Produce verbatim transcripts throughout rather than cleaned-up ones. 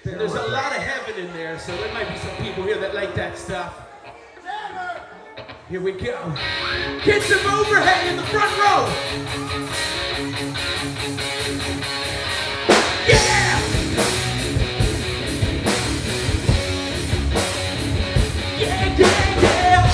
And there's a lot of heaven in there, so there might be some people here that like that stuff. Here we go. Kids of Overhang in the front row. Yeah! Yeah, yeah, yeah!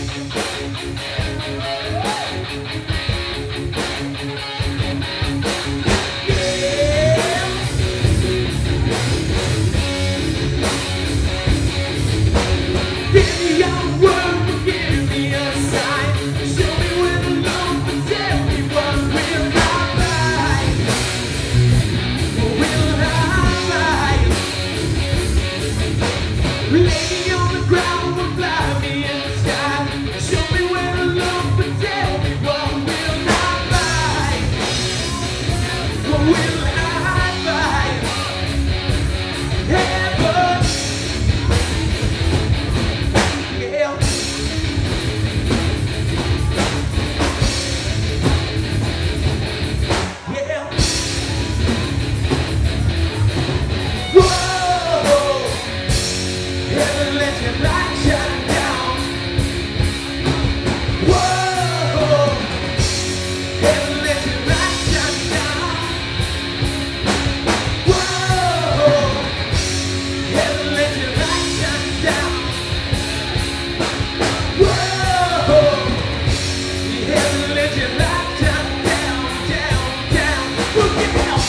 Lady on the ground will fly me in the sky. Show me where to look, but tell me what will I find? What will I find? Heaven. Yeah. Yeah. Whoa. Heaven, let your light shine down. Whoa. Heaven, let your light shine down. Whoa. Heaven, let your light shine down. Whoa. Heaven, let your light shine down, down, down. Look out.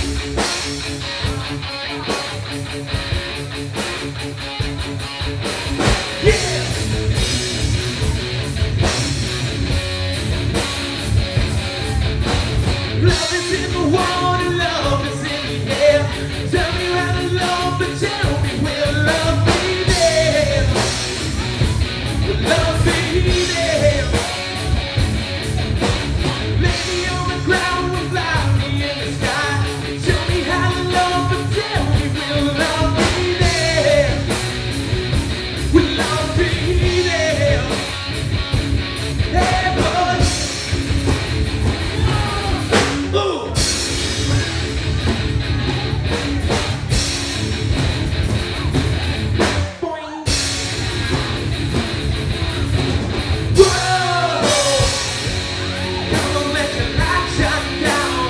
Yeah! Love is in the water, love is in the air. Tell me how to love, but tell me will love be there? Will love be there? Lady on the ground will fly me in the sky. Tell me how to love, but tell me will love be there? Will love be there? Heaven. Ooh. Boing. Whoa. Come on, let your light shine down.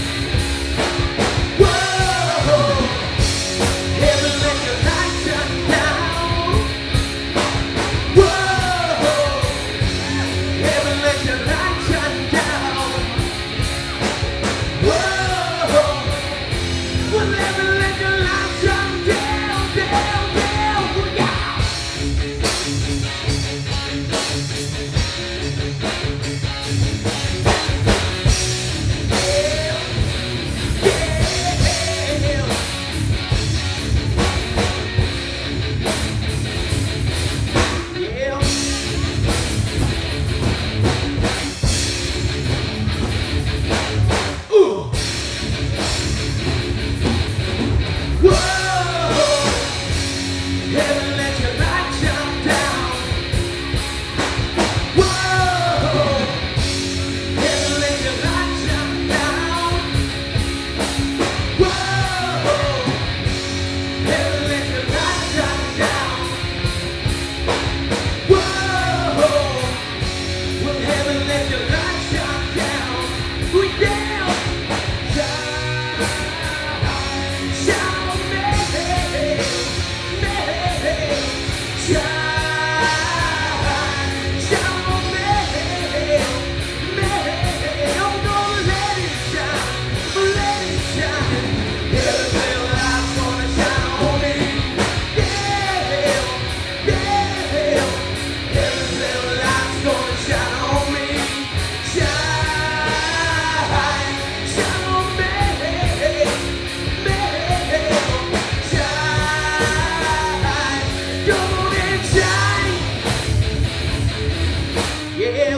Whoa. Heaven, let your light shine down. Whoa! Heaven, let your light shine down. Whoa! Well, heaven, let your light shine down, down, down. Yeah! Yeah! Yeah! Ooh. Whoa. Heaven, let your light shine down. Whoa. Heaven, let your light shine down. Whoa. Heaven, let your light shine down. Whoa. Well, heaven, let your light shine down. We down. Shine, shine on me, me. Shine, shine on me, me. I'm gonna let it shine, let it shine. Heaven's little light's gonna shine on me. Yeah, yeah. Heaven's little light's gonna shine on me. Shine, shine on me, me. Shine, come on and shine. Yeah.